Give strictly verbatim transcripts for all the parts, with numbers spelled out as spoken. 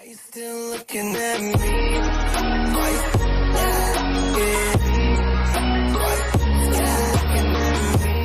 you still looking at me? Why you still looking at me?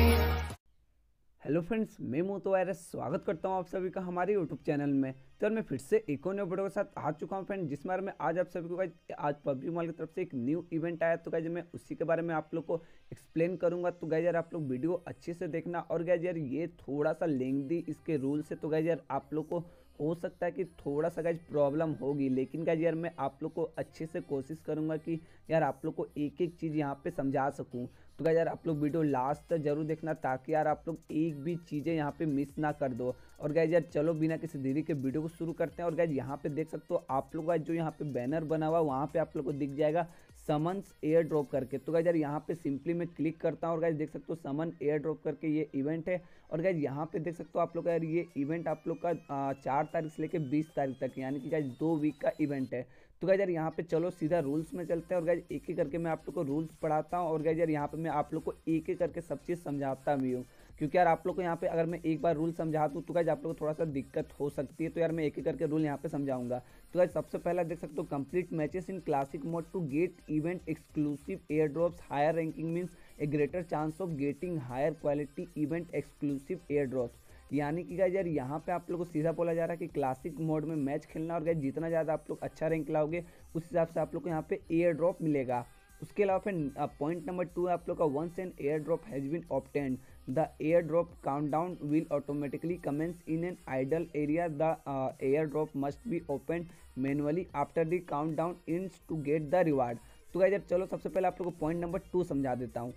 Hello friends, मैं मौत स्वागत करता हूं आप सभी का हमारे यूट्यूब चैनल में। तो मैं फिर से एक और नए वीडियो के साथ आ चुका हूं फ्रेंड, जिस बारे में आज आप सभी को गाइस आज पबजी मोबाइल की तरफ से एक न्यू इवेंट आया। तो गाइस मैं उसी के बारे में आप लोग को एक्सप्लेन करूंगा। तो गाइस यार आप लोग वीडियो अच्छे से देखना। और गाइस यार ये थोड़ा सा लेंथी इसके रूल्स है, तो गाइस यार आप लोग को हो सकता है कि थोड़ा सा गाइस प्रॉब्लम होगी, लेकिन गाइस यार मैं आप लोग को अच्छे से कोशिश करूंगा कि यार आप लोग को एक एक चीज़ यहाँ पे समझा सकूं। तो गाइस यार आप लोग वीडियो लास्ट तक जरूर देखना, ताकि यार आप लोग एक भी चीज़ें यहाँ पे मिस ना कर दो। और गाइस यार चलो बिना किसी देरी के वीडियो को शुरू करते हैं। और गाइस यहाँ पे देख सकते हो आप लोग का जो यहाँ पे बैनर बना हुआ वहाँ पे आप लोग को दिख जाएगा समन्स एयर ड्रॉप करके। तो गाइस यार यहाँ पे सिंपली मैं क्लिक करता हूँ और गाइस देख सकते हो समन एयर ड्रॉप करके ये इवेंट है। और गाइस यहाँ पे देख सकते हो आप लोग का यार ये इवेंट आप लोग का चार तारीख से लेकर बीस तारीख तक, यानी कि गाइस दो वीक का इवेंट है। तो गाइस यार यहाँ पे चलो सीधा रूल्स में चलते हैं। और गाइस एक एक करके मैं आप लोग को रूल्स पढ़ाता हूँ। और गाइस यार यहाँ पे मैं आप लोग को एक एक करके सब चीज़ समझाता भी हूँ, क्योंकि यार आप लोग को यहाँ पे अगर मैं एक बार रूल समझा दूँ तो गाइस आप लोग को थोड़ा सा दिक्कत हो सकती है। तो यार मैं एक एक करके रूल यहाँ पे समझाऊंगा। तो गाइस सबसे पहला देख सकते हो, complete matches in classic mode to get event exclusive air drops. Higher ranking means a greater chance of getting higher quality event exclusive air drops. यानी कि गाइस यार यहाँ पे आप लोग को सीधा बोला जा रहा है कि क्लासिक मोड में मैच खेलना, और गाइस जितना ज़्यादा आप लोग अच्छा रैंक लाओगे उस हिसाब से आप लोग को यहाँ पे एयर ड्रॉप मिलेगा। उसके अलावा फिर पॉइंट नंबर टू है आप लोग का, once an air drop has been obtained the air drop countdown will automatically commence in an idle area. The air drop must be open manually after the countdown ends to get the reward. तो guys यार चलो सबसे पहले आप लोग को point number to समझा देता हूँ,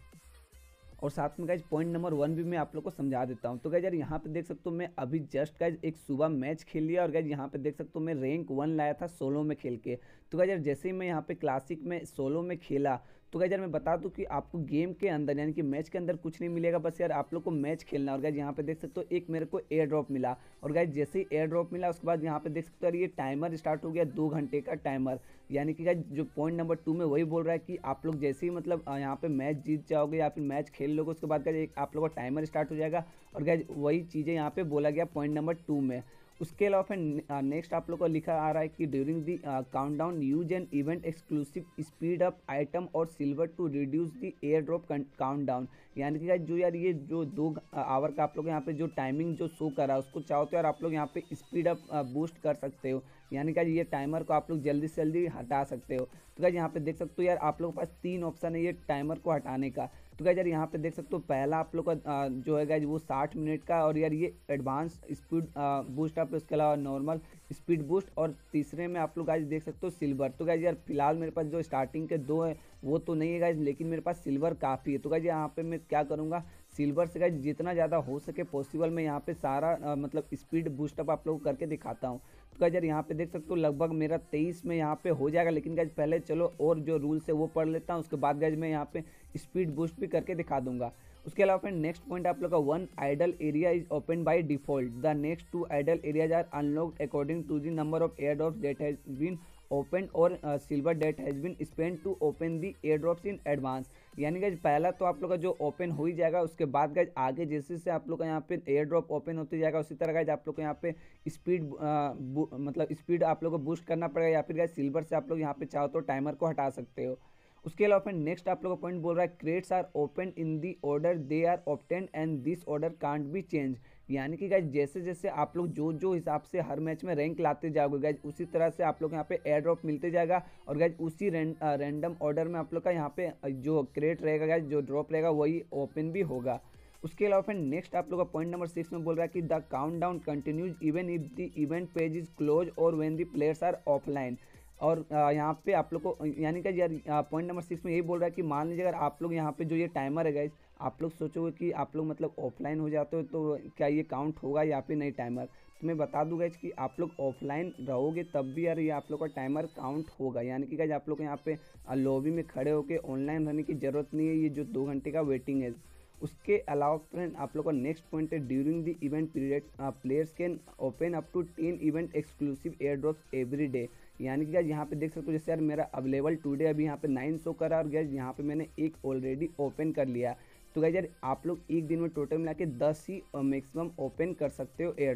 और साथ में गाइज पॉइंट नंबर वन भी मैं आप लोग को समझा देता हूं। तो गाइज यार यहाँ पे देख सकते हो मैं अभी जस्ट गाइज एक सुबह मैच खेल लिया, और गाइज यहाँ पे देख सकते हो मैं रैंक वन लाया था सोलो में खेल के। तो गाइज यार जैसे ही मैं यहाँ पे क्लासिक में सोलो में खेला, तो गाइज यार मैं बता दूं कि आपको गेम के अंदर यानी कि मैच के अंदर कुछ नहीं मिलेगा, बस यार आप लोग को मैच खेलना। और गाइज यहाँ पे देख सकते हो एक मेरे को एयर ड्रॉप मिला, और गाइज जैसे ही एयर ड्रॉप मिला उसके बाद यहाँ पे देख सकते हो यार ये टाइमर स्टार्ट हो गया, दो घंटे का टाइमर। यानी कि गाइज जो पॉइंट नंबर टू में वही बोल रहा है कि आप लोग जैसे ही मतलब यहाँ पे मैच जीत जाओगे या फिर मैच खेल लोगे, उसके बाद गाइज एक आप लोगों का टाइमर स्टार्ट हो जाएगा। और गाइज वही चीज़ें यहाँ पे बोला गया पॉइंट नंबर टू में। उसके अलावा फिर नेक्स्ट आप लोग को लिखा आ रहा है कि during the countdown use an event exclusive speed up item और silver to reduce the air drop countdown. यानी कि जो यार ये जो दो आवर का आप लोग यहाँ पे जो टाइमिंग जो शो कर रहा है उसको चाहो तो यार आप लोग यहाँ पे स्पीड अप बूस्ट कर सकते हो, यानी कि ये टाइमर को आप लोग जल्दी से जल्दी हटा सकते हो। तो गाइस यहाँ पे देख सकते हो यार आप लोगों के पास तीन ऑप्शन है ये टाइमर को हटाने का। तो गाइस यार यहाँ पे देख सकते हो पहला आप लोग का जो है गाइस वो साठ मिनट का, और यार ये एडवांस स्पीड बूस्ट आप, इसके अलावा नॉर्मल स्पीड बूस्ट, और तीसरे में आप लोग गाइस देख सकते हो सिल्वर। तो गाइस यार फिलहाल मेरे पास जो स्टार्टिंग के दो है वो तो नहीं है गाइस, लेकिन मेरे पास सिल्वर काफ़ी है। तो गाइस यहाँ पे मैं क्या करूँगा, सिल्वर से गाइस जितना ज़्यादा हो सके पॉसिबल मैं यहाँ पे सारा आ, मतलब स्पीड बूस्टअप आप लोगों को करके दिखाता हूँ। तो गाइस यार यहाँ पे देख सकते हो लगभग मेरा तेईस में यहाँ पे हो जाएगा, लेकिन गाइस पहले चलो और जो रूल्स है वो पढ़ लेता हूँ, उसके बाद गाइस मैं यहाँ पे स्पीड बूस्ट भी करके दिखा दूंगा। उसके अलावा फिर नेक्स्ट पॉइंट आप लोग का, one idle area is open by default. The next two idle areas are unlocked according to the number of air drops that has been open और silver that has been spend to open the air drops in advance. यानी guys पहला तो आप लोग का जो open हो ही जाएगा, उसके बाद गाइज आगे जैसे जैसे आप लोग का यहाँ पे एयर ड्रॉप ओपन होते जाएगा उसी तरह गाइज आप लोग को यहाँ पे स्पीड मतलब स्पीड आप लोग को बूस्ट करना पड़ेगा, या फिर गाइज सिल्वर से आप लोग यहाँ पे चाहो तो टाइमर को हटा सकते हो। उसके अलावा फिर नेक्स्ट आप लोग का पॉइंट बोल रहा है, crates are open in the order they are obtained and this order can't be change. यानी कि गाइज जैसे जैसे आप लोग जो जो हिसाब से हर मैच में रैंक लाते जाओगे गाइज उसी तरह से आप लोग यहाँ पे एयर ड्रॉप मिलते जाएगा, और गाइज उसी रैंडम ऑर्डर में आप लोग का यहाँ पे जो क्रेट रहेगा गाइज जो ड्रॉप रहेगा वही ओपन भी होगा। उसके अलावा फिर नेक्स्ट आप लोग का पॉइंट नंबर सिक्स में बोल रहा है कि the countdown continues even if the event page is close और when the players are offline. और यहाँ पे आप लोग को यानी कि यार पॉइंट नंबर सिक्स में यही बोल रहा है कि मान लीजिए अगर आप लोग यहाँ पे जो ये टाइमर है गाइस, आप लोग सोचोगे कि आप लोग मतलब ऑफलाइन हो जाते हो तो क्या ये काउंट होगा या फिर नहीं टाइमर। तो मैं बता दूंगा कि आप लोग ऑफलाइन रहोगे तब भी यार ये आप लोग का टाइमर काउंट होगा। यानी कि गाइस आप लोग यहाँ पे लॉबी में खड़े होकर ऑनलाइन रहने की ज़रूरत नहीं है, ये जो दो घंटे का वेटिंग है। उसके अलावा फ्रेंड आप लोग का नेक्स्ट पॉइंट है, during the event period players can open up to ten event exclusive air drops every day. यानी कि गाइस यहाँ पे देख सकते हो जैसे यार मेरा अवेलेबल टुडे अभी यहाँ पे नाइन शो करा, और गाइस यहाँ पे मैंने एक ऑलरेडी ओपन कर लिया। तो गाइस यार आप लोग एक दिन में टोटल मिला के दस ही मैक्सिमम ओपन कर सकते हो एयर ड्रॉप।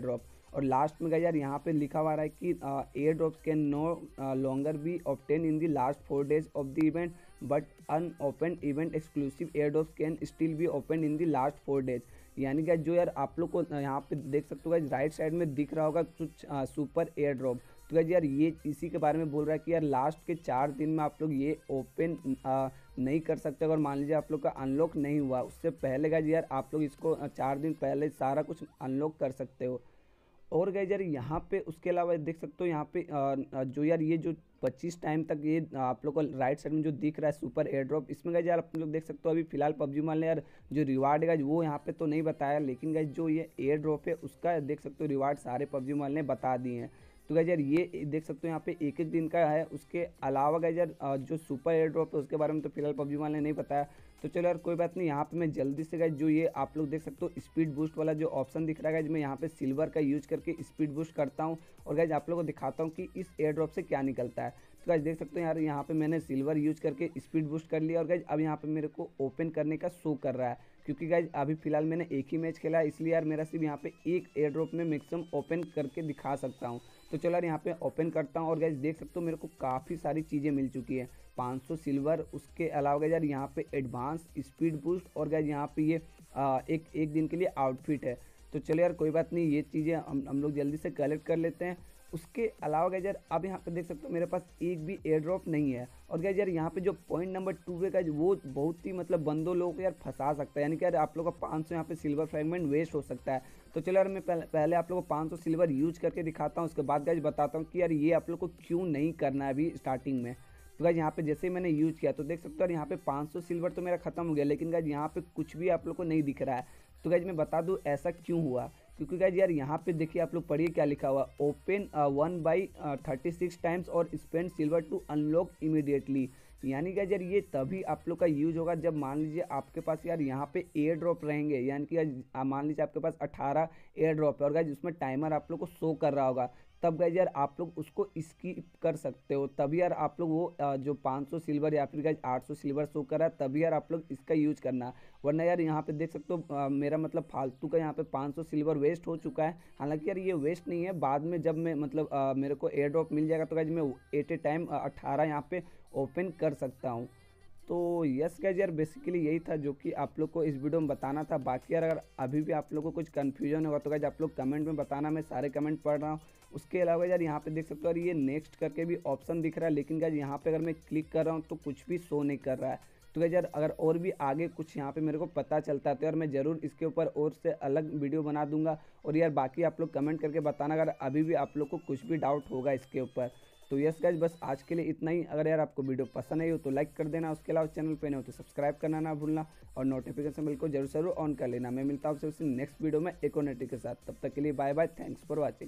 और लास्ट में गाइज यार यहाँ पे लिखा हुआ है कि air drops can no longer be obtain in the last four days of the event but unopen event exclusive air drops can still be open in the last four days. यानी कि जो यार आप लोग को यहाँ पे देख सकते हो गाइज राइट साइड में दिख रहा होगा कुछ सुपर एयर ड्रॉप, तो गाइज यार ये इसी के बारे में बोल रहा है कि यार लास्ट के चार दिन में आप लोग ये ओपन नहीं कर सकते। अगर मान लीजिए आप लोग का अनलॉक नहीं हुआ उससे पहले गाइज यार आप लोग इसको चार दिन पहले सारा कुछ अनलॉक कर सकते हो। और गाइज यार यहाँ पे उसके अलावा देख सकते हो यहाँ पे जो यार ये जो पच्चीस टाइम तक ये आप लोग को राइट साइड में जो दिख रहा है सुपर एयर ड्रॉप, इसमें गाइज यार आप लोग देख सकते हो अभी फिलहाल पबजी मोबाइल ने यार जो रिवार्ड है गाइज वो यहाँ पे तो नहीं बताया, लेकिन गाइज जो ये एयर ड्रॉप है उसका देख सकते हो रिवार्ड सारे पबजी मोबाइल ने बता दिए हैं। तो गाइज यार ये देख सकते हो यहाँ पे एक एक दिन का है, उसके अलावा गाइज यार जो सुपर एयर ड्रॉप है उसके बारे में तो फिलहाल पबजी मोबाइल ने नहीं बताया। तो चलो यार कोई बात नहीं, यहाँ पे मैं जल्दी से गाइज जो ये आप लोग देख सकते हो स्पीड बूस्ट वाला जो ऑप्शन दिख रहा है गाइज मैं यहाँ पे सिल्वर का यूज करके स्पीड बूस्ट करता हूँ और गाइज आप लोगों को दिखाता हूँ कि इस एयर ड्रॉप से क्या निकलता है। तो गाइज देख सकते हो यार यहाँ पे मैंने सिल्वर यूज करके स्पीड बूस्ट कर लिया और गाइज अब यहाँ पे मेरे को ओपन करने का शो कर रहा है, क्योंकि गाइज अभी फिलहाल मैंने एक ही मैच खेला है इसलिए यार मेरा सिर्फ यहाँ पे एक एयर ड्रॉप में मैक्सिमम ओपन करके दिखा सकता हूँ। तो चलो यार यहाँ पे ओपन करता हूँ और गाइज देख सकते हो मेरे को काफ़ी सारी चीज़ें मिल चुकी है, पाँच सौ सिल्वर, उसके अलावा गाइज यार यहाँ पे एडवांस स्पीड बूस्ट और गाइज यहाँ पे ये आ, एक एक दिन के लिए आउटफिट है। तो चलो यार कोई बात नहीं, ये चीज़ें हम हम लोग जल्दी से कलेक्ट कर लेते हैं। उसके अलावा गाइज यार अब यहाँ पे देख सकते हो मेरे पास एक भी एयर ड्रॉप नहीं है और गाइज यार यहाँ पे जो पॉइंट नंबर टू है गाइज वो बहुत ही मतलब बंदों लोगों को यार फंसा सकता है, यानी कि यार आप लोग का पाँच सौ यहाँ पे सिल्वर फ्रैगमेंट वेस्ट हो सकता है। तो चलो यार मैं पहले, पहले आप लोग को पाँच सौ सिल्वर यूज करके दिखाता हूँ, उसके बाद गाइज बताता हूँ कि यार ये आप लोग को क्यों नहीं करना है अभी स्टार्टिंग में। तो गाइज यहाँ पे जैसे ही मैंने यूज किया तो देख सकते हो यार यहाँ पे पाँच सौ सिल्वर तो मेरा खत्म हो गया, लेकिन गाइज यहाँ पे कुछ भी आप लोग को नहीं दिख रहा है। तो गाइज मैं बता दूँ ऐसा क्यों हुआ, क्योंकि गाइज यार यहाँ पे देखिए आप लोग पढ़िए क्या लिखा हुआ, open one by thirty six times और spend silver to unlock immediately. यानी गाइज यार ये तभी आप लोग का यूज होगा जब मान लीजिए आपके पास यार यहाँ पे एयर ड्रॉप रहेंगे, यानी कि मान लीजिए आपके पास अठारह एयर ड्रॉप है और गाइज उसमें टाइमर आप लोग को शो कर रहा होगा, तब गाइज यार आप लोग उसको स्किप कर सकते हो। तभी यार आप लोग वो जो पाँच सौ सिल्वर या फिर गाइज आठ सौ सिल्वर शो कर रहा है तभी यार आप लोग इसका यूज करना, वरना यार यहाँ पे देख सकते हो मेरा मतलब फालतू का यहाँ पे पाँच सौ सिल्वर वेस्ट हो चुका है। हालांकि यार ये वेस्ट नहीं है, बाद में जब मैं मतलब आ, मेरे को एयर ड्रॉप मिल जाएगा तो गाइज मैं एट ए टाइम अट्ठारह यहाँ पे ओपन कर सकता हूँ। तो यस गाइज यार बेसिकली यही था जो कि आप लोग को इस वीडियो में बताना था। बाकी यार अगर अभी भी आप लोग को कुछ कन्फ्यूजन होगा तो गाइज आप लोग कमेंट में बताना, मैं सारे कमेंट पढ़ रहा हूँ। उसके अलावा यार यहाँ पे देख सकते हो यार ये नेक्स्ट करके भी ऑप्शन दिख रहा है, लेकिन गाइज यहाँ पे अगर मैं क्लिक कर रहा हूँ तो कुछ भी शो नहीं कर रहा है। तो गाइज यार अगर और भी आगे कुछ यहाँ पे मेरे को पता चलता है तो यार मैं ज़रूर इसके ऊपर और से अलग वीडियो बना दूंगा। और यार बाकी आप लोग कमेंट करके बताना अगर अभी भी आप लोग को कुछ भी डाउट होगा इसके ऊपर। तो यस गाइज बस आज के लिए इतना ही। अगर यार आपको वीडियो पसंद आई हो तो लाइक कर देना, उसके अलावा चैनल पे नहीं हो तो सब्सक्राइब करना ना भूलना और नोटिफिकेशन बिल को जरूर जरूर ऑन कर लेना। मैं मिलता हूँ आपसे नेक्स्ट वीडियो में एक और नोटिफिकेशन के साथ, तब तक के लिए bye bye, thanks for watching.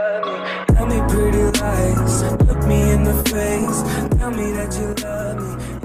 Tell me pretty lies, look me in the face, tell me that you love me.